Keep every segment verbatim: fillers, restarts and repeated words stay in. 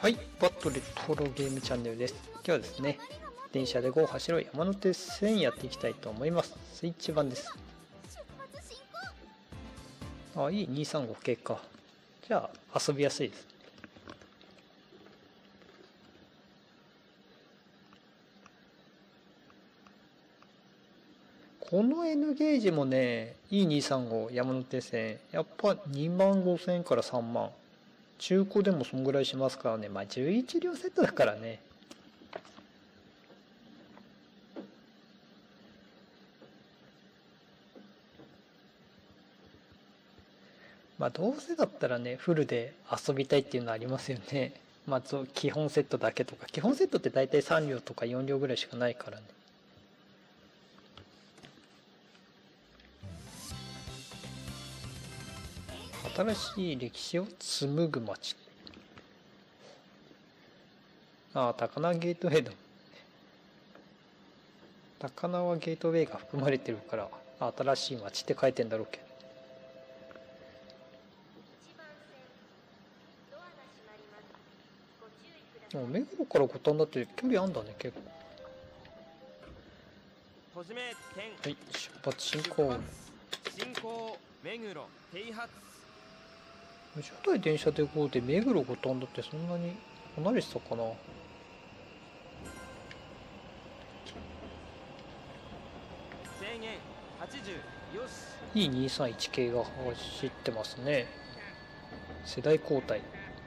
はい、バットレトロゲームチャンネルです。今日はですね、電車で ゴー 走ろう山手線やっていきたいと思います。スイッチ版です。あ、いいにさんご系か。じゃあ遊びやすいです。この N ゲージもね、イーにーさんご 山手線、やっぱにまんごせんえんからさんまん。中古でもそんぐらいしますからね。まあじゅういちりょうセットだからね。まあどうせだったらね、フルで遊びたいっていうのありますよね。まあ基本セットだけとか。基本セットって大体さんりょうとかよんりょうぐらいしかないからね。新しい歴史を紡ぐ街。ああ、高輪ゲートウェイだ。高輪ゲートウェイが含まれてるから、新しい街って書いてんだろうけど。目黒から五反田って距離あんだね、結構。はい、出発進行。 進行目黒停発。 初代電車でゴーで目黒五反田ってそんなに離れてたかな。 制限はちじゅう。よし。 イーにーさんいち 系が走ってますね。世代交代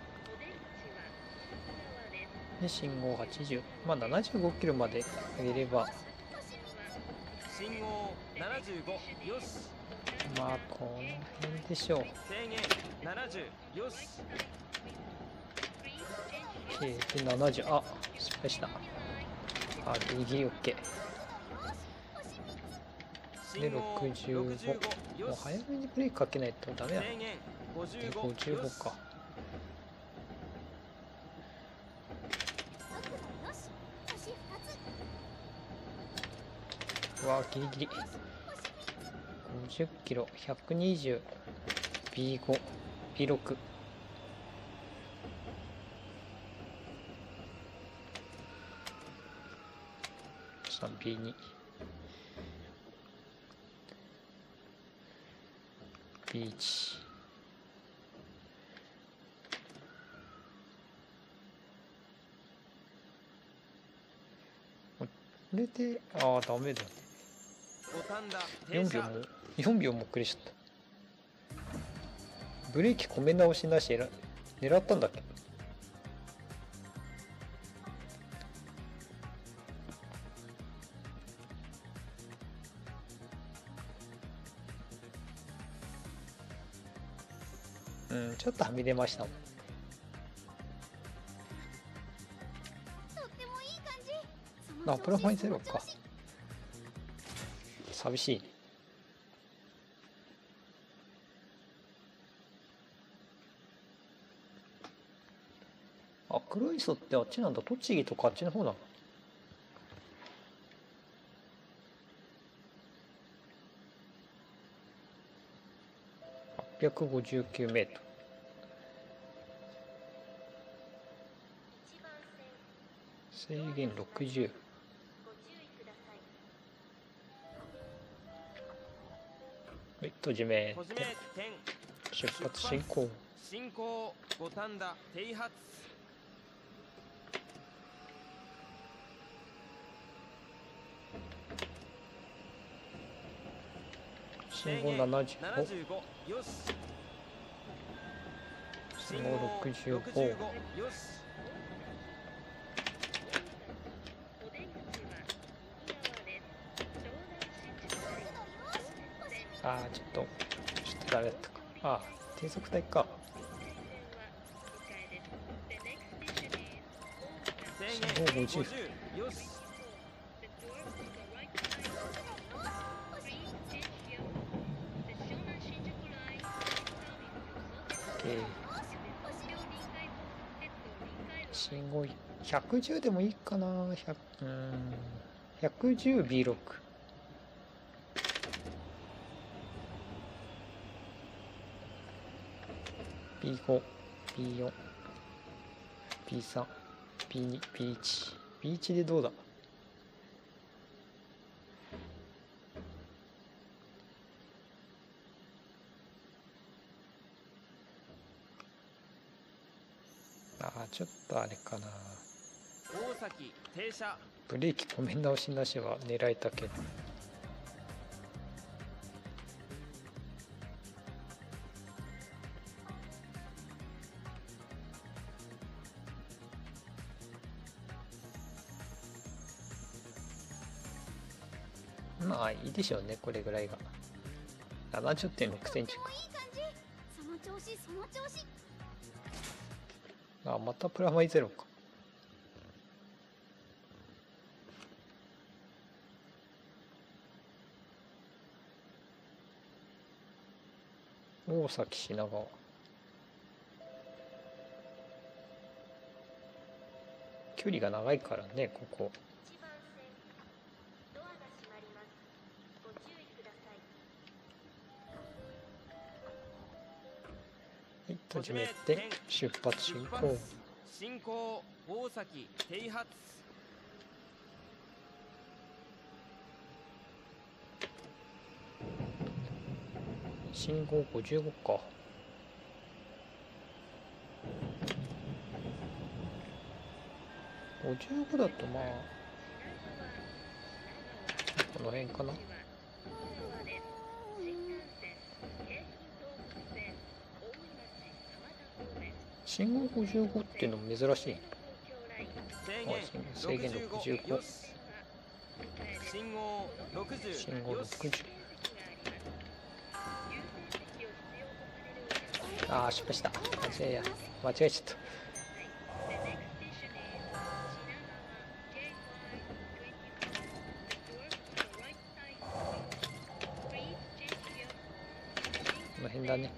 で信号はちじゅう、まあななじゅうごキロまで上げれば、 信号ななじゅうご。よし。 まあこの辺でしょう。 制限ななじゅう。よし。 でななじゅう、あ、失敗した。あ、ギリギリ OK でろくじゅうご。もう早めにブレーキかけないとダメだ。でごじゅうごか。うわギリギリ。ごじゅっキロ ひゃくにじゅう ビーご ビーろく。ビーに ビーいち。これで、ああ、ダメだね。よんびょうも、よんびょうも遅れちゃった。ブレーキ込め直しなし狙ったんだっけ。うん、ちょっとはみ出ましたもん。あ、プラマイゼロか。寂しいね。あ、黒磯ってあっちなんだ。栃木とかあっちの方なの。はっぴゃくごじゅうきゅうメートル。制限ろくじゅう。はい、閉じめ出発進行。 進行五反田停発。 信号ななじゅうご。 よし。 信号ろくじゅうご。 よし。 ああ、ちょっと、ちょっとダメだったか。ああ、低速帯か。信号ごじゅう。 よし。 信号ひゃくじゅうでもいいかな。ひゃく、うん、ひゃくじゅうビーろく。ビーご、ビーよん。 ピースリー、ピーツー、ピーワン、ピーワン でどうだ。ああ、ちょっとあれかな。 大崎停車。 ブレーキ止め直しなしは狙えたけど。まあいいでしょうね、これぐらいが。ななじゅってんろくセンチか。 その調子その調子。 あ、またプラマイゼロか。大崎品川。距離が長いからね、ここ。 一番線ドアが閉まります。ご注意ください。 はい、始めて出発進行。 進行大崎停発。 信号ごじゅうごか。ごじゅうごだとまあこの辺かな。信号ごじゅうごっていうのも珍しい。制限ろくじゅうご。 信号ろくじゅう。 信号ろくじゅう。ああ、失敗した。間違えや間違えちゃった。この辺だね。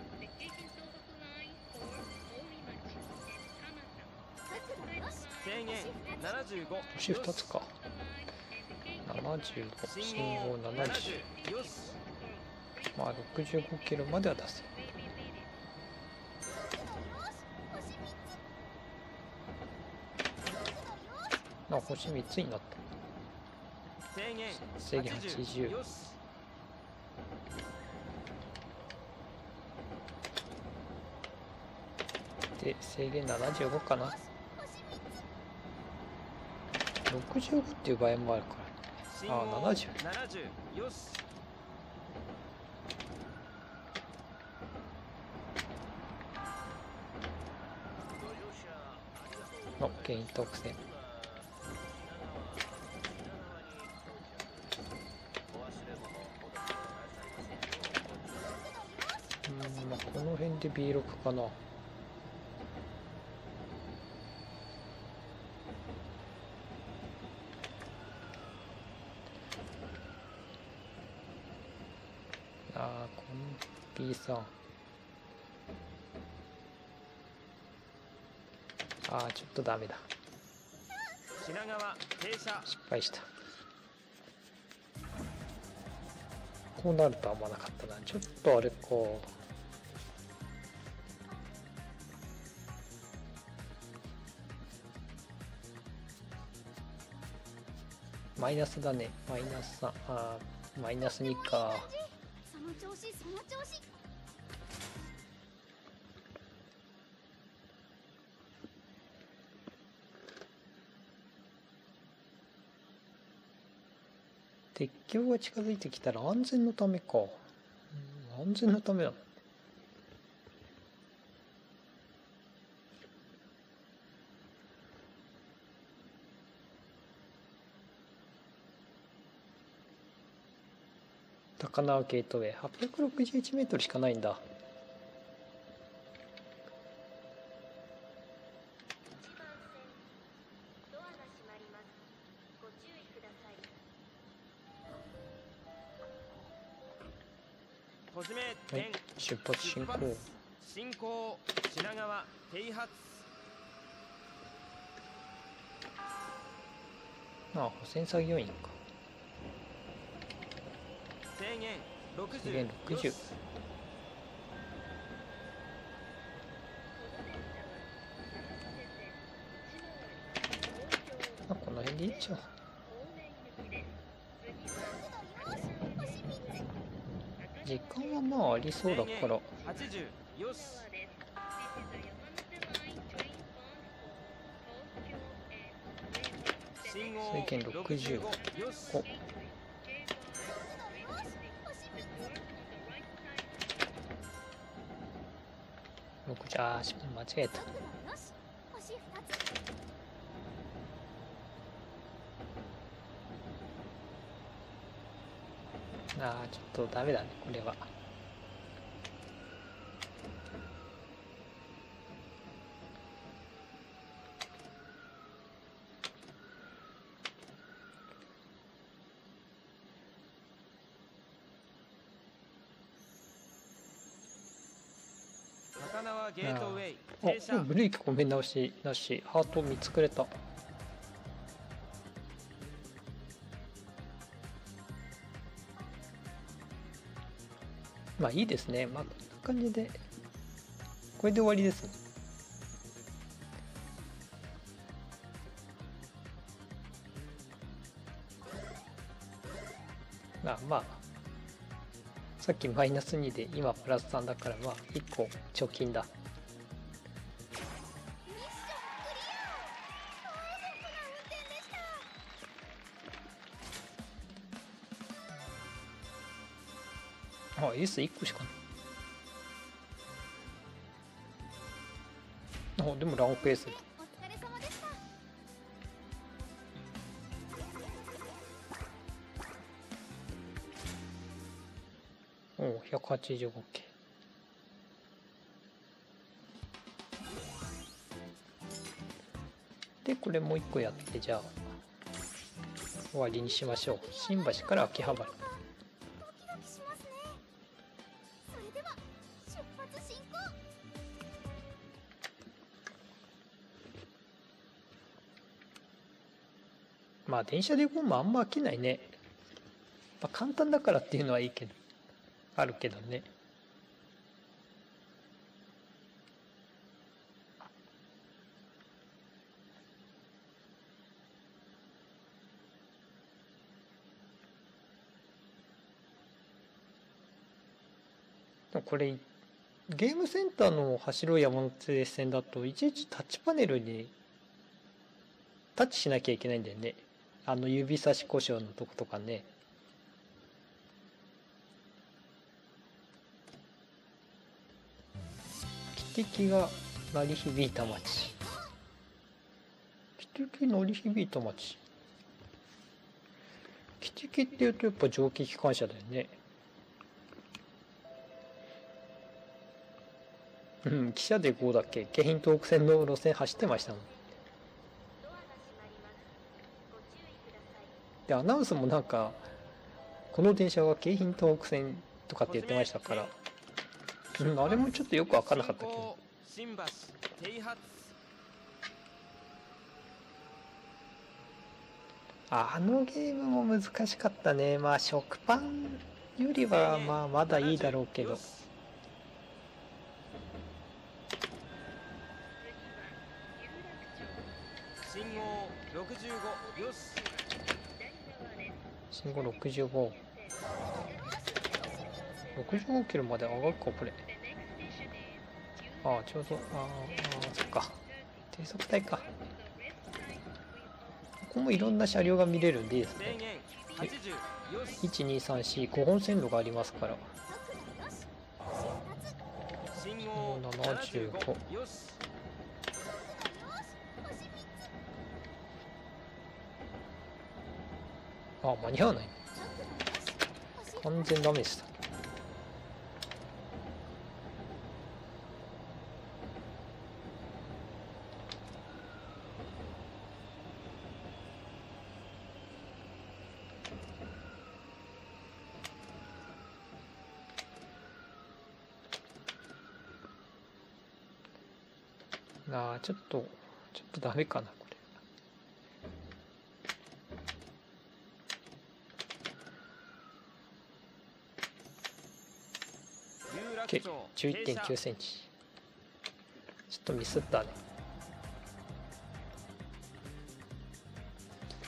制限ななじゅうご。 星ふたつか。ななじゅうご、信号ななじゅう。 よし。 まあろくじゅうごキロまでは出せ。あ、星みっつになった。 制限制限はちじゅう。 よし。 で制限ななじゅうごかな。ろくじゅうごっていう場合もあるから。ああ、ななじゅう。 ななじゅう。よし。 のゲイン特線。うん、まあこの辺で ビーろく かな。ああ、この ビースリー。ああ、ちょっとダメだ。 品川停車。 失敗した。こうなるとは思わなかったな。ちょっとあれか。マイナスだね。マイナスさん。あー、マイナスにか。 その調子その調子。 鉄橋が近づいてきたら安全のためか。うん、安全のためだ。高輪ゲートウェイはっぴゃくろくじゅういちメートルしかないんだ。 ドアが閉まります。ご注意ください。 小締めはい点。、 出発進行。 進行品川停発。 ああ、補選作業員か。 制限ろくじゅう。 制限ろくじゅう。 よし。 辺でいいっちゃう。時間はまあありそうだからはちじゅうよし。信号制限ろくじゅうろくじゅうごよし。 おろくじゅうあー間違えた。あーちょっとダメだねこれは。 高輪ゲートウェイあ停車。 ブレーキごめん直しなしハート見つくれた。まあいいですね。まあこんな感じでこれで終わりですね。あまあさっきマイナスにで今プラスさんだからまあいっこ貯金だ。あ、エースいっこしかない。あ、でもランクエースだ。おお、ひゃくはちじゅうごケー。で、これもういっこやって、じゃあ終わりにしましょう。新橋から秋葉原。まあ電車で行くのもあんま飽きないね。まあ、簡単だからっていうのはいいけどあるけどね。でもこれゲームセンターの走る山手線だといちいちタッチパネルにタッチしなきゃいけないんだよね。あの指差し故障のとことかね。汽笛が鳴り響いた街。汽笛鳴り響いた街。汽笛っていうとやっぱ蒸気機関車だよね。うん、汽車でごだっけ。京浜東北線の路線走ってましたもん。でアナウンスもなんかこの電車は京浜東北線とかって言ってましたから、うん、あれもちょっとよく分かんなかったけど。 新橋停発。 あのゲームも難しかったね。まあ食パンよりはまあまだいいだろうけど。 信号ろくじゅうごよし。 信号ろくじゅうご。ろくじゅうごキロまで上がるかこれ。ああちょうど、ああそっか。低速帯か。ここもいろんな車両が見れるんでいいですね。いちにさんしごほん線路がありますから。ななじゅうご。あ、間に合わない。完全ダメでした。ああ、ちょっとちょっとダメかなこれ。じゅういってんきゅうセンチ。ちょっとミスったね。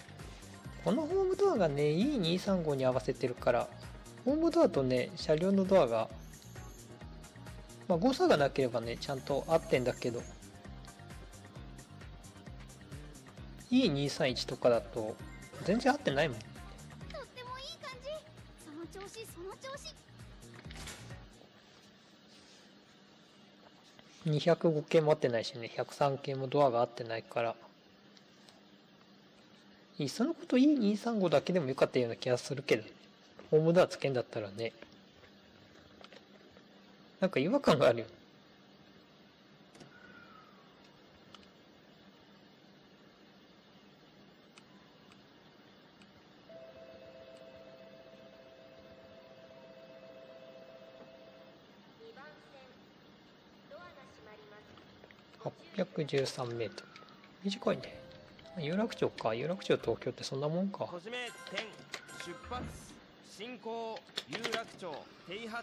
このホームドアがね イーにーさんご に合わせてるから、ホームドアとね車両のドアが、まあ、誤差がなければねちゃんと合ってんだけど、 イーにーさんいち とかだと全然合ってないもん。 とってもいい感じ。その調子その調子。 にひゃくご系も合ってないしね、ひゃくさん系もドアが合ってないから、いっそのこと イーにーさんご だけでもよかったような気がするけど、ホームドアつけんだったらね、なんか違和感があるよ。 にばん線ドアが閉まります。 はっぴゃくじゅうさんメートル。短いね。有楽町か。有楽町東京ってそんなもんか。 小締め点出発進行有楽町停発。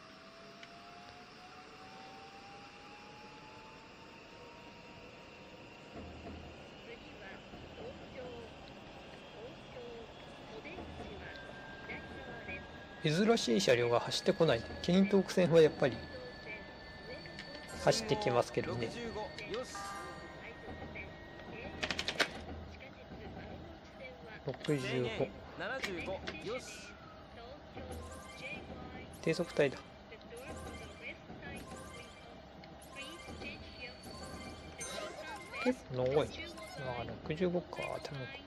珍しい車両が走ってこない。ケイントーク線はやっぱり走ってきますけどね。 ろくじゅうごよし。 ろくじゅうご。 ななじゅうごよし。 低速帯だ。結構長い。ああ、ろくじゅうごか。多分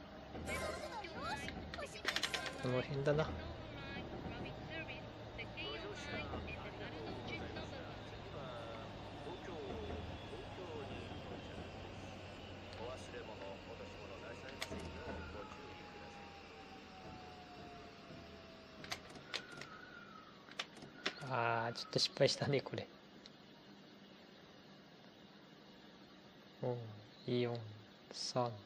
この辺だな。ああ、ちょっと失敗したね、これ。ご、よん、さん。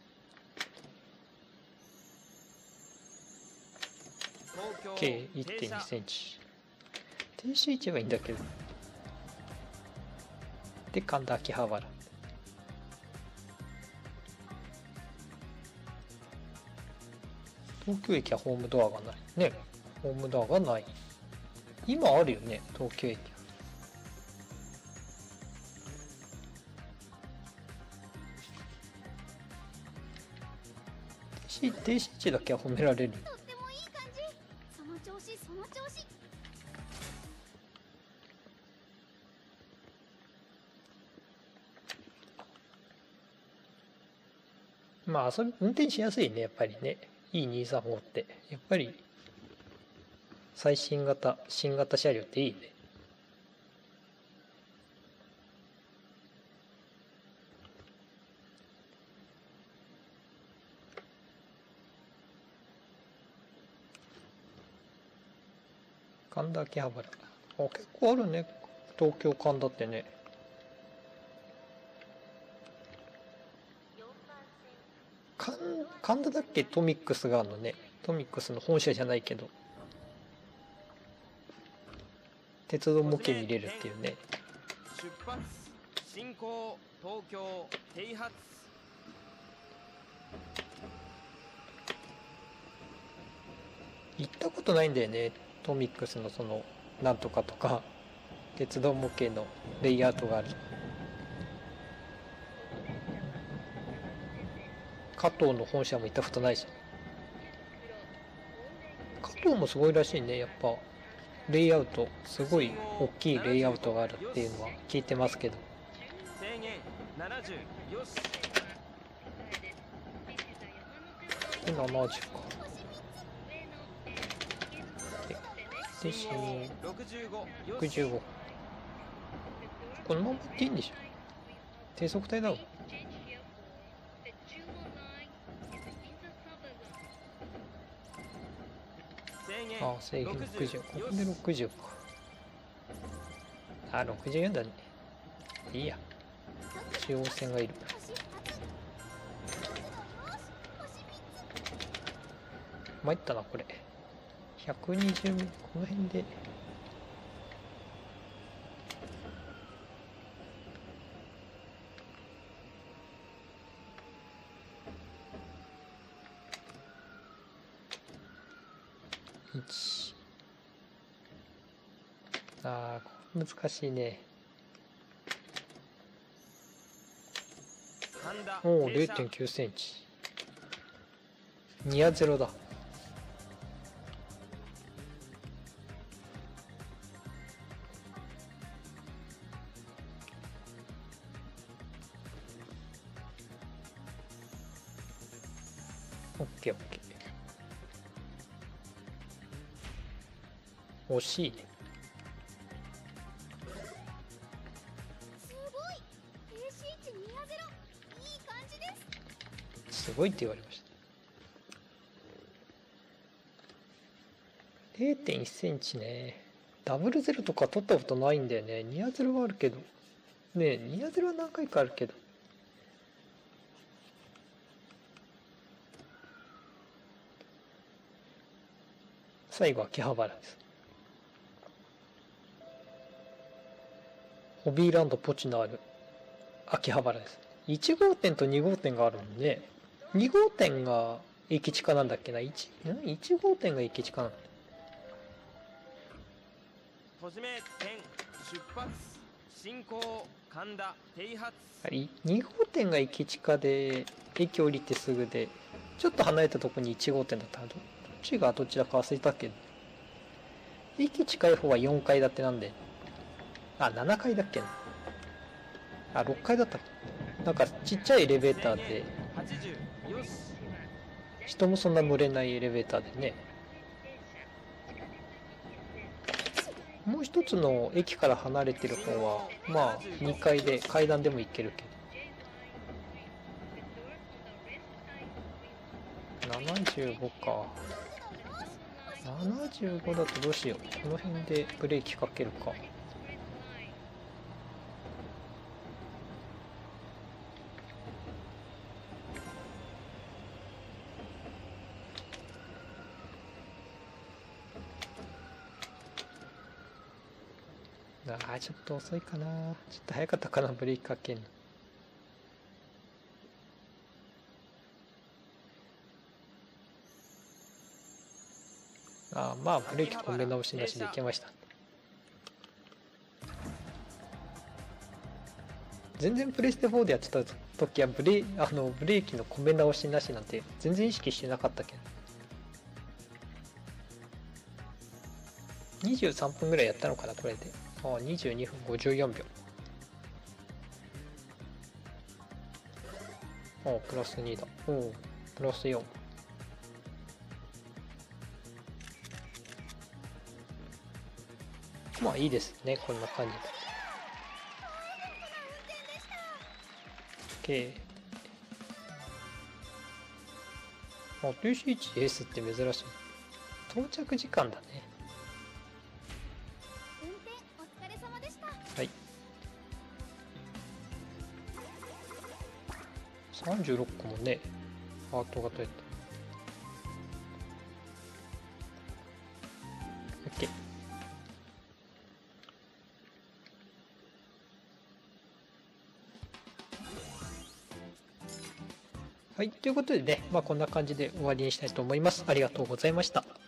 計 いってんに センチ。停止位置はいいんだけど。で、神田秋葉原。東京駅はホームドアがない。ね。ホームドアがない。今あるよね、東京駅。停止停止位置だけは褒められる。 とってもいい感じ。その調子その調子。 まあ遊び運転しやすいね、やっぱりね。イーにーさんご ってやっぱり最新型新型車両っていいね。神田秋葉原。あ、結構あるね、東京神田ってね。 よんばん神神田だっけ、トミックスがあるのね。トミックスの本社じゃないけど鉄道模型見れるっていうね。 出発進行東京停発。 行ったことないんだよね、トミックスのそのなんとかとか鉄道模型のレイアウトがある。加藤の本社も行ったことないし。加藤もすごいらしいね、やっぱレイアウトすごい大きいレイアウトがあるっていうのは聞いてますけど。 制限ななじゅうよし。 でななじゅうか。でで新ろくじゅうごよし。 ろくじゅうご。このまま行っていいんでしょ。低速帯だろ。ああ、制限ろくじゅう。ここでろくじゅうか。あ、ろくじゅうよんだね。いいや。中央線がいる。参ったな、これ。ひゃくにじゅう、この辺で。 いち。ああ難しいね。 神田おお停車れいてんきゅうセンチ。ニアゼロだ。オッケーオッケー。惜しいね。 すごい エーシーいち ニアゼロ、いい感じです。 すごいって言われました。れいてんいちセンチね。ダブルゼロとか取ったことないんだよね。ニアゼロはあるけど。ねえ、ニアゼロは何回かあるけど。最後は秋葉原です。ホビーランドポチのある秋葉原です。いち号店とに号店があるもんね。に号店が駅地下なんだっけな。 1, いち号店が駅地下なの。 閉じめ点出発進行神田停発。 に号店が駅地下で駅降りてすぐで、ちょっと離れたところにいち号店だったらどっちがどっちだか忘れたけど、駅近い方はよんかい建てなんで、あななかいだっけな、あろっかいだったかなんかちっちゃいエレベーターではちじゅうよし人もそんな乗れないエレベーターでね。もう一つの駅から離れてる方はまあにかいで階段でも行けるけど、ななじゅうごか。ななじゅうごだとどうしよう。この辺でブレーキかけるか。ああちょっと遅いかな。ちょっと早かったかな、ブレーキかけんの。ああまあブレーキ込め直しなしでいけました。全然プレステフォーでやってた時はブレあのブレーキの込め直しなしなんて全然意識してなかったけど、にじゅうさんぷんぐらいやったのかなこれで。ああにじゅうにふんごじゅうよんびょう。ああプラスにだ。おおプラスよん。まあいいですね、こんな感じで。OK。あ、エーシーいちエースって珍しい。到着時間だね。 運転お疲れ様でした。 はい。さんじゅうろっこもね、ハートが取れた。OK。はい、ということでね、まあこんな感じで終わりにしたいと思います。ありがとうございました。